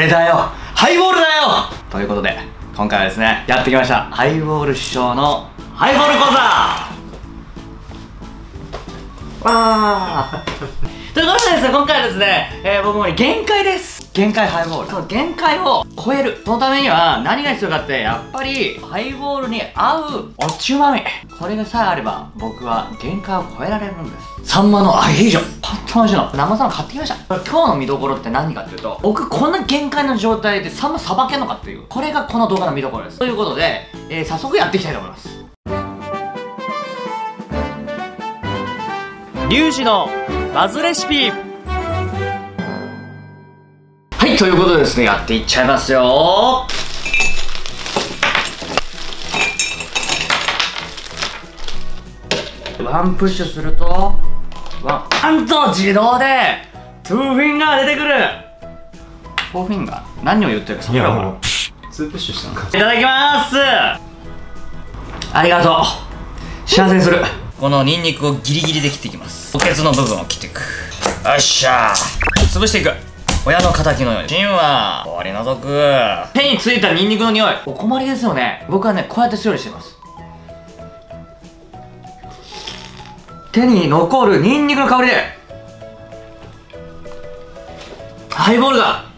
れだよ、ハイボールだよということで、今回はですね、やってきました。ハイボール師匠のハイボール講座わーということでですね、今回はですね、僕もね、限界です。限界ハイボール。その限界を超える。そのためには何が必要かって、やっぱりハイボールに合うおつまみ。これがさえあれば、僕は限界を超えられるんです。サンマのアヒージョ。本当に美味しいの。生サンマ買ってきました。これ今日の見どころって何かっていうと、僕こんな限界の状態でサンマさばけんのかっていう。これがこの動画の見どころです。ということで、早速やっていきたいと思います。 リュウジのバズレシピ。 はい、ということでですね、やっていっちゃいますよ。ワンプッシュするとなんと自動でトゥーフィンガー出てくる。フォーフィンガー何を言ってるかそこらも 2プッシュしたのか。 いただきまーす。ありがとう。幸せにする。このニンニクをギリギリで切っていきます。補欠の部分を切っていく。よっしゃー、潰していく。親の敵のように芯は取り除く。手についたニンニクの匂い、お困りですよね。僕はね、こうやって処理してます。手に残るニンニクの香りでハイボールが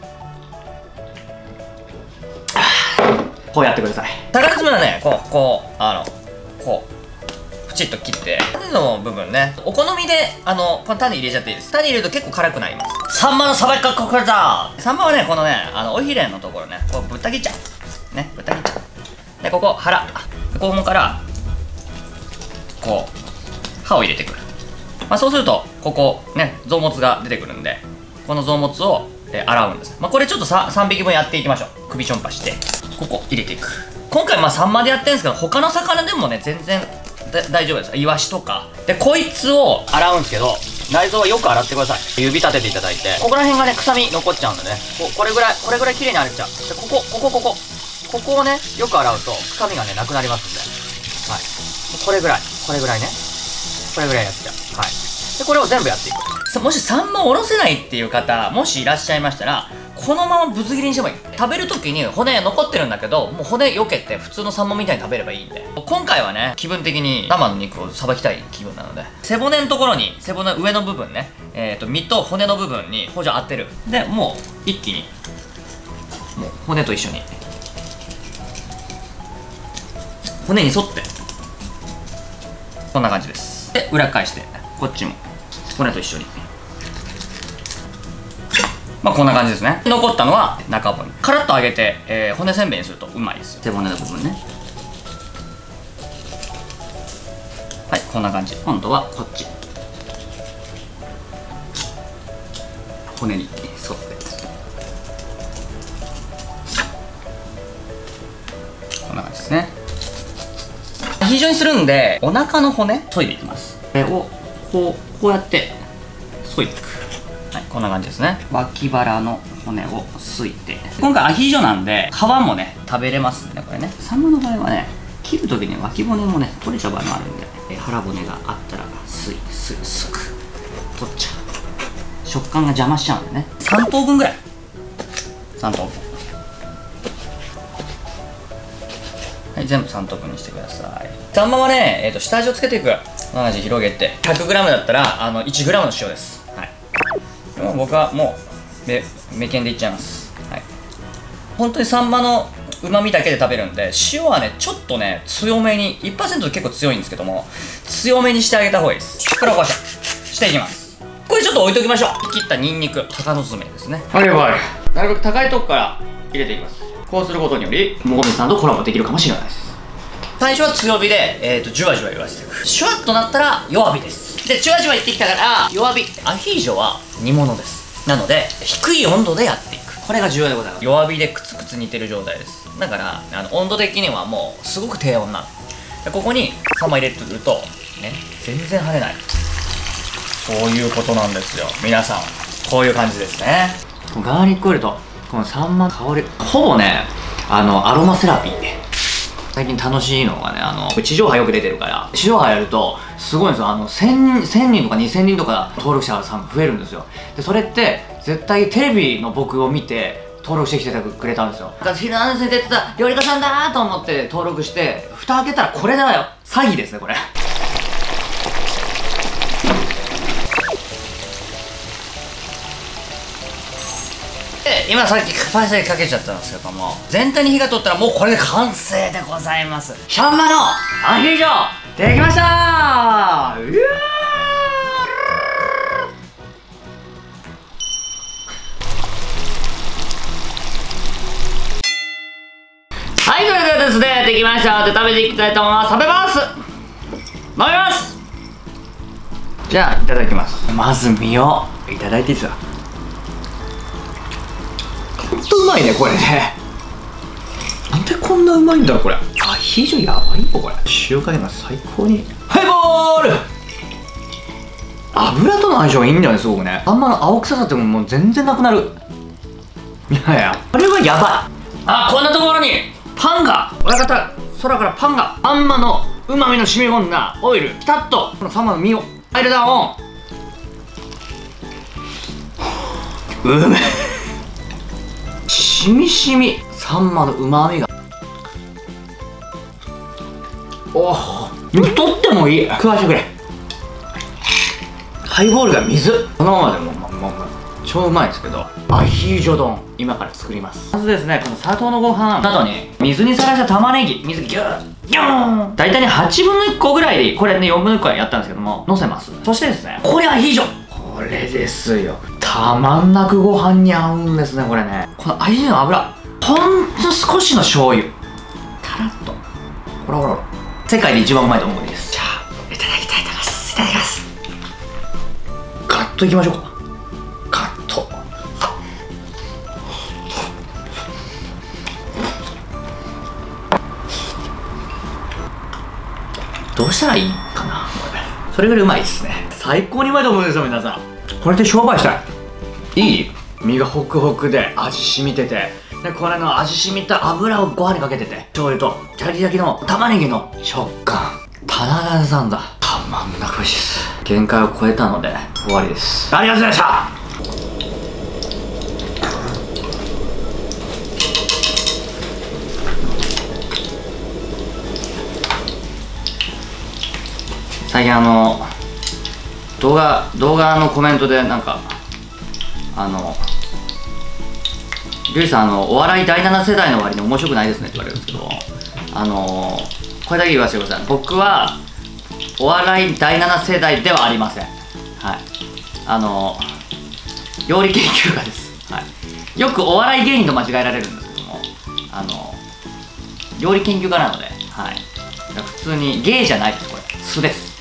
こうやってください。宝爪はね、こうプチッと切って、種の部分ね、お好みでこの種入れちゃっていいです。種入れると結構辛くなります。サンマのさばきがここだ。サンマはね、このね、尾ひれのところね、こうぶった切っちゃうね、ぶった切っちゃう。で、ここ腹、肛門からこう歯を入れてくる。そうするとここね、臓物が出てくるんで、この臓物を洗うんです。これちょっと3匹分やっていきましょう。首ちょんぱしてここ入れていく。今回サンマでやってるんですけど、他の魚でもね全然大丈夫です。イワシとかで、こいつを洗うんですけど、内臓はよく洗ってください。指立てていただいて、ここら辺がね、臭み残っちゃうんでね、これぐらい綺麗に洗っちゃう。で、ここをね、よく洗うと臭みがねなくなりますんで、はい、これぐらいね、これぐらいやっちゃう。はい。で、これを全部やっていく。もしサンマをおろせないっていう方、もしいらっしゃいましたら、このままぶつ切りにしてもいい。食べるときに骨残ってるんだけど、もう骨避けて普通のサンマみたいに食べればいいんで。今回はね、気分的に生の肉をさばきたい気分なので、背骨のところに、背骨上の部分ね、身と骨の部分に包丁当てる。で、もう一気に、もう骨と一緒に、骨に沿って、こんな感じです。で、裏返して、こっちも骨と一緒に、こんな感じですね。残ったのは中骨。カラッと揚げて、骨せんべいにするとうまいですよ。背骨の部分ね。はい、こんな感じ。今度はこっち、骨に沿ってこんな感じですね。アヒージョにするんで、お腹の骨研いでいきます。これをこうやって削いでいく。はい、こんな感じですね。脇腹の骨をすいて、今回アヒージョなんで皮もね食べれますんで、これね、サンマの場合はね、切るときに脇骨もね取れちゃう場合もあるんで、腹骨があったらすく取っちゃう。食感が邪魔しちゃうんでね、3等分ぐらい、3等分、はい、全部3等分にしてください。サンマはね、下味をつけていく。こんな感じで広げて、100g だったら1g の塩です。はい、もう僕はもう目見でいっちゃいます。はい、本当にサンマのうまみだけで食べるんで、塩はねちょっとね強めに、 1% 結構強いんですけども、強めにしてあげた方がいいです。黒胡椒していきます。これちょっと置いときましょう。切ったニンニク、鷹の爪ですね。なるべく高いとこから入れていきます。こうすることによりもこみさんとコラボできるかもしれないです。最初は強火で、じゅわじゅわ言わせていく。シュワッとなったら弱火です。で、じゅわじゅわいってきたから弱火。アヒージョは煮物です。なので低い温度でやっていく。これが重要でございます。弱火でクツクツ煮てる状態です。だから温度的にはもうすごく低温なので、ここにサンマ入れてくるとね、全然跳ねない。そういうことなんですよ皆さん。こういう感じですね。ガーリックオイルとこのサンマの香り、ほぼねアロマセラピーで、最近楽しいのがね、地上波よく出てるから、地上波やるとすごいんですよ。1000人とか2000人とか登録者さんが増えるんですよ。でそれって絶対テレビの僕を見て登録してきてくれたんですよ。だからヒルナンデスに出てた料理家さんだーと思って登録して蓋開けたらこれだよ。詐欺ですねこれ。今さっきパセリかけちゃったんですけども、全体に火が通ったらもうこれで完成でございます。シャンマのアヒージョできましたー。はい、ということでですね、できましたので食べていきたいと思います。食べます。飲みます。じゃあいただきます。まず身をいただいていいですか。ほんとうまいねこれね。なんでこんなうまいんだろうこれ。アヒージョやばいよこれ。塩加減が最高に。ハイボール。油との相性がいいんだよねすごくね。サンマの青臭さってもう全然なくなる。いやいやこれはやばい。あ、こんなところにパンが、親方空からパンが、サンマのうまみの染み込んだオイルピタッとこのサンマの身をアイルダウン。うめえ。しみしみサンマのうまみが。おお、とってもいい。食わしてくれ。ハイボールが水。このままでも超うまいですけど、アヒージョ丼今から作ります。まずですね、この砂糖のご飯などに水にさらした玉ねぎ、水ギューギューン、大体ね8分の1個ぐらいで、これね4分の1個はやったんですけどものせます。そしてですね、ここにアヒージョ、これですよ。たまんなくご飯に合うんですねこれね。このアヒージョの油、ほんと少しの醤油たらっと、ほらほらほら、世界で一番うまいと思うんです。じゃあいただきたいと思います。いただきます。ガッといきましょうか。ガッと。どうしたらいいかなこれ。それぐらいうまいですね。最高にうまいと思うんですよ皆さん。これで商売したい。いい？身がホクホクで味染みてて、でこれの味染みた油をご飯にかけてて、醤油とキャリ焼きの玉ねぎの食感、ただでさんだ。たまんなく美味しいです。限界を超えたので終わりです。ありがとうございました。最近動画のコメントでなんかリュウジさんお笑い第7世代の割に面白くないですねって言われるんですけど、これだけ言わせてください。僕はお笑い第7世代ではありません。はい、料理研究家です。はい、よくお笑い芸人と間違えられるんですけども、料理研究家なので、はい、普通に芸じゃないです。これ素です。